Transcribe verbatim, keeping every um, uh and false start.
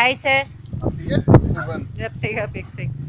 bewijzen. Had hij eerst niet proeven. Ja, psycho, psycho.